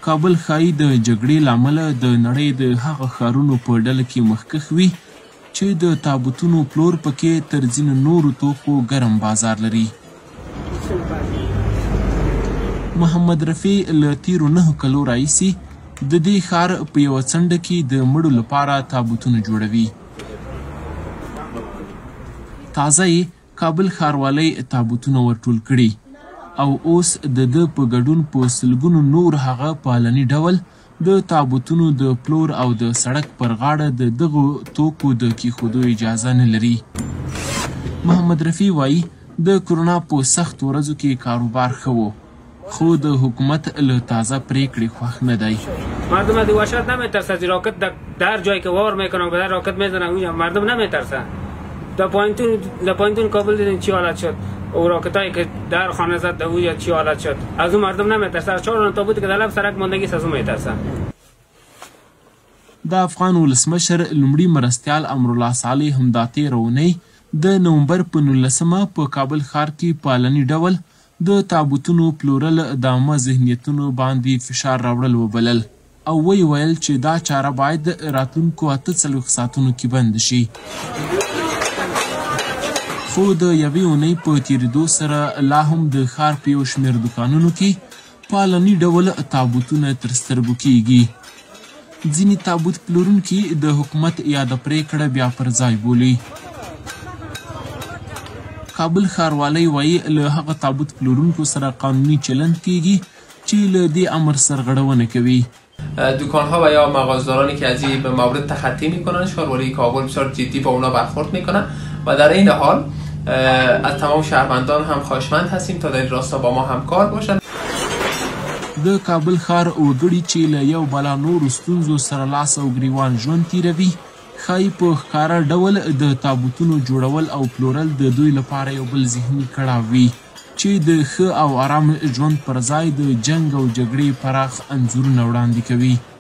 کابل ښایي د جګړې له امله د نړۍ د هغه ښارونو په ډله کې مخکښ وي چې د تابوتونو پلور پکې تر ځینو نورو توکو ګرم بازار لري. محمد رفیع له تیرو 9 کلو راهیسې د دې ښار په یوه څنډه کې د مړو لپاره تابوتونه جوړوي. تازه یې کابل ښاروالۍ تابوتونه ورټول کړي او اوس د ده په ګډون په سلګونو نور هغه په علني ډول د تابوتونو د پلور او د سړک پر غاړه د دغو توکو د کیښودو اجازه نه لري. محمد رفیع وایي د کرونا په سختو ورځو کې کاروبار ښه و، خو د حکومت له تازه پریکړې خوښ نه دی. مردم از وحشت نمیترسه، راکت در جایی که وار میکنن به در راکت میزنن اونجا مردم نمیترسه. در پایینتون کابل دیدین چی حالت شد، او راکتایی که در خانه زد در اونجا چی حالت شد. از اون مردم نمیترسه، از 4 تابوتی که در لب سرک ماندگی از اون میترسه. د افغان ولسمشر لومړي مرستیال امرالله صالح هم دا تېره اونۍ د نومبر په 19 په کابل ښار کې په علني ډول د تابوتونو پلورل د عامه ذهنیتونو باندې فشار راوړل وبلل او ویې ویل چې دا چاره باید راتلونکو 48 ساعتونو کې بند شي. خو د یوې اونۍ په تېرېدو سره لا هم د ښار په یو شمېر دوکانونو کې په علني ډول تابوتونه تر سترګو کېږي. ځینې تابوت پلورونکي د حکومت یاده پرېکړه بیا پر ځای بولي. کابل ښاروالۍ وایي له هغه تابوت پلورونکو سره قانوني چلند کیږي چې له دې امر سرغړونه کوي. دکان‌ها و یا مغازه‌دارانی که از این مورد تخطی می‌کنند، ښاروالۍ کابل بسیار جدی با اونا برخورد می‌کنه و در این حال از تمام شهروندان هم خواهشمند هستیم تا در راستا با ما همکار باشند. د کابل ښار وګړي چې له یو بلا نورو ستونزو سره لاس او ګریوان ژوند تیروي، ښایي په ښکاره ډول د تابوتونو جوړول او پلورل د دوی لپاره یو بل ذهني کړاو وي چې د ښه او آرام ژوند پر ځای د جنګ او جګړې پراخ انځورونه وړاندې کوي.